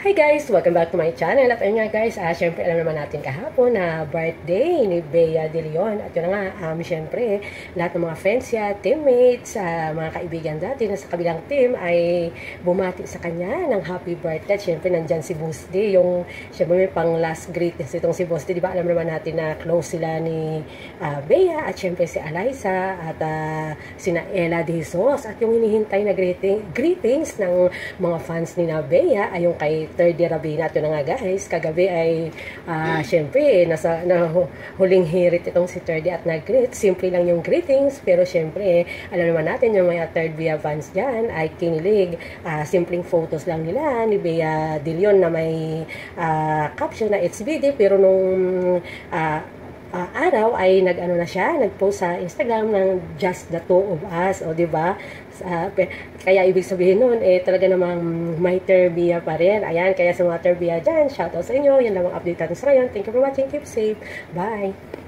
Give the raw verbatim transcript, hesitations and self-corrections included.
Hi guys! Welcome back to my channel. At ayun nga guys, uh, syempre alam naman natin kahapon na birthday ni Bea De Leon. At yun nga, um, syempre, lahat ng mga friends niya, teammates, uh, mga kaibigan dati na sa kabilang team ay bumati sa kanya ng happy birthday. At syempre, nandyan si Boosty, yung syempre may pang last greetings itong si Boosty. Diba alam naman natin na close sila ni uh, Bea at syempre si Eliza at uh, sina Ella De Jesus. At yung hinihintay na greeting, greetings ng mga fans ni na Bea ay yung kay third year Rabina. At yun na nga guys, kagabi ay uh, syempre nasa na, huling hirit itong si third at nag-greet. Simple lang yung greetings, pero syempre alam naman natin yung mga third Bea fans dyan ay kinilig. Uh, simpleng photos lang nila ni Bea De Leon na may uh, caption na it's B D, pero nung uh, Uh, araw ay nag-ano na siya, nag-post sa Instagram ng just the two of us, o di ba? Uh, kaya ibig sabihin nun, eh talaga namang may Terbia pa rin. Ayan, kaya sa mga Terbia dyan, shoutout sa inyo. Yan lang ang update natin sa ngayon. Thank you for watching. Keep safe. Bye!